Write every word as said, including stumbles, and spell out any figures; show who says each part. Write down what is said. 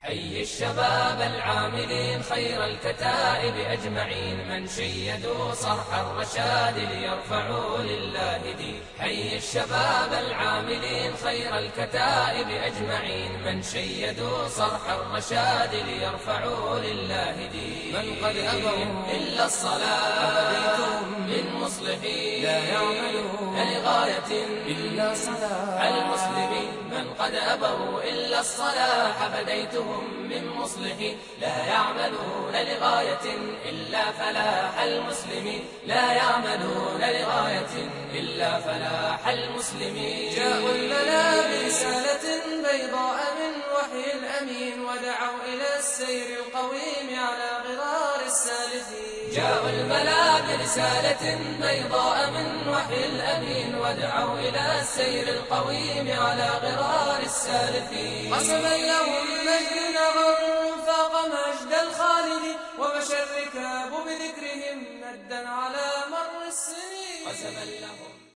Speaker 1: حي الشباب العاملين خير الكتائب أجمعين، من شيدوا صرح الرشاد ليرفعوا لله دين. حي الشباب العاملين خير الكتائب أجمعين، من شيدوا صرح الرشاد ليرفعوا لله دين.
Speaker 2: من قد أبوا
Speaker 1: إلا الصلاة
Speaker 2: أبديتهم
Speaker 1: من مصلحين
Speaker 2: لا يعملون
Speaker 1: لغاية
Speaker 2: إلا صلاح
Speaker 1: المسلمين. من قد أبوا إلا الصلاح فديتهم من مصلحين، لا يعملون لغاية إلا فلاح المسلمين، لا يعملون لغاية إلا فلاح المسلمين.
Speaker 2: جاءوا الملا برسالة بيضاء من وحي الأمين، ودعوا إلى السير القويم على غرار السالفين.
Speaker 1: جاءوا الملا برسالة بيضاء من وحي الأمين، ودعوا إلى السير القويم على غرار السالفين.
Speaker 2: قسما لهم مجد نغم فاق مجد الخالدين، ومشى الركاب بذكرهم مدا على مر السنين.
Speaker 1: قسما لهم